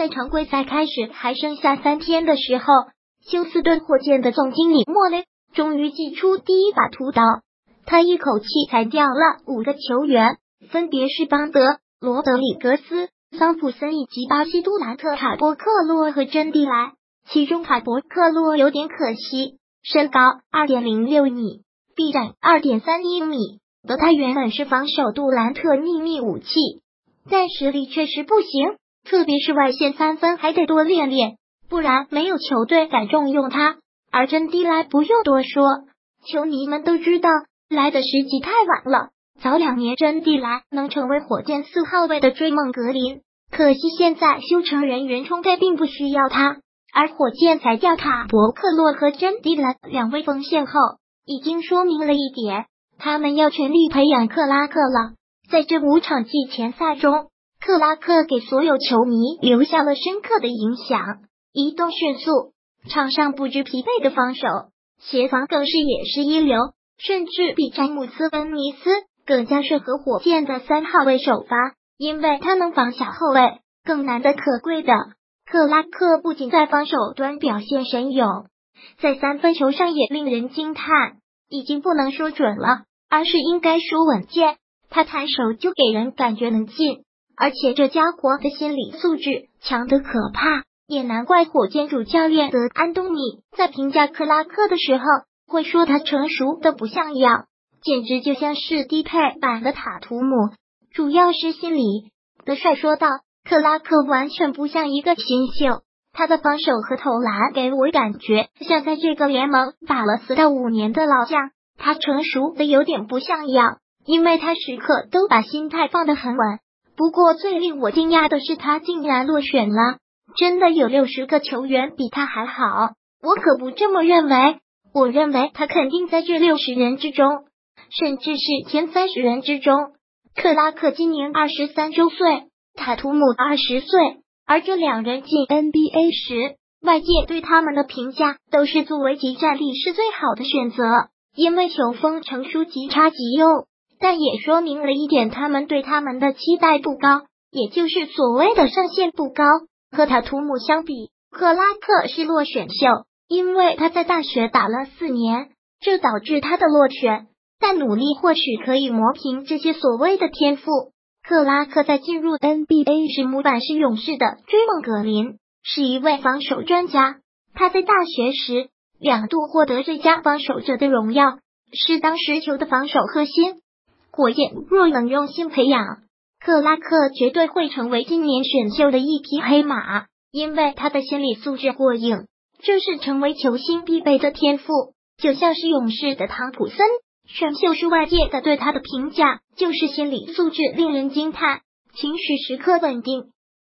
在常规赛开始还剩下3天的时候，休斯顿火箭的总经理莫雷终于祭出第一把屠刀，他一口气裁掉了5个球员，分别是邦德、罗德里格斯、桑普森以及巴西杜兰特、卡波克洛和珍蒂莱。其中卡波克洛有点可惜，身高 2.06 米，臂展 2.31 米，而他原本是防守杜兰特秘密武器，但实力确实不行，特别是外线3分还得多练练，不然没有球队敢重用他。而珍蒂莱不用多说，球迷们都知道来的时机太晚了，早2年珍蒂莱能成为火箭4号位的追梦格林，可惜现在修成人员充沛，并不需要他。而火箭裁掉卡博克洛和珍蒂莱2位锋线后，已经说明了一点，他们要全力培养克拉克了。在这5场季前赛中，克拉克给所有球迷留下了深刻的影响，移动迅速，场上不知疲惫的防守，协防更是也是一流，甚至比詹姆斯·恩尼斯更加适合火箭的3号位首发，因为他能防小后卫。更难得可贵的，克拉克不仅在防守端表现神勇，在3分球上也令人惊叹，已经不能说准了，而是应该说稳健。他抬手就给人感觉能进，而且这家伙的心理素质强得可怕，也难怪火箭主教练德安东尼在评价克拉克的时候会说他成熟的不像样，简直就像是低配版的塔图姆，主要是心理。德帅说道，克拉克完全不像一个新秀，他的防守和投篮给我感觉像在这个联盟打了4到5年的老将，他成熟的有点不像样，因为他时刻都把心态放得很稳。不过最令我惊讶的是他竟然落选了，真的有60个球员比他还好？我可不这么认为，我认为他肯定在这60人之中，甚至是前30人之中。克拉克今年23周岁，塔图姆20岁，而这2人进 NBA 时，外界对他们的评价都是作为即战力是最好的选择，因为球风成熟即插即用，但也说明了一点，他们对他们的期待不高，也就是所谓的上限不高。和塔图姆相比，克拉克是落选秀，因为他在大学打了4年，这导致他的落选，但努力或许可以磨平这些所谓的天赋。克拉克在进入 NBA 时模板是勇士的追梦格林，是一位防守专家。他在大学时2度获得最佳防守者的荣耀，是当时球的防守核心。火箭若能用心培养，克拉克绝对会成为今年选秀的一匹黑马，因为他的心理素质过硬，这是成为球星必备的天赋。就像是勇士的汤普森，选秀时外界的对他的评价就是心理素质令人惊叹，情绪时刻稳定，